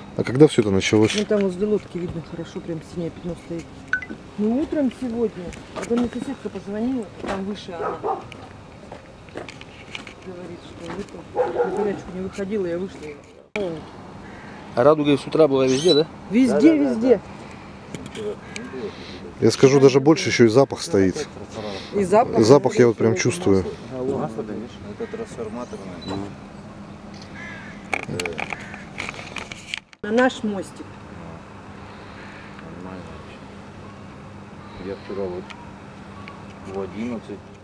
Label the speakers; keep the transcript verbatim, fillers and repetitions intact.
Speaker 1: А когда все это началось?
Speaker 2: Ну там возле лодки видно хорошо, прям синее пятно стоит. Ну утром сегодня, когда мне соседка позвонила, там выше она говорит, что это, на горячку не выходила, я вышла.
Speaker 3: А радуга с утра была везде, да?
Speaker 2: Везде, везде.
Speaker 1: Я скажу, даже больше еще и запах стоит.
Speaker 2: И запах.
Speaker 1: Запах я вот прям чувствую.
Speaker 4: Масло, конечно, это трансформаторное.
Speaker 2: На наш мостик.
Speaker 4: Нормально вообще. Я вчера вот в одиннадцать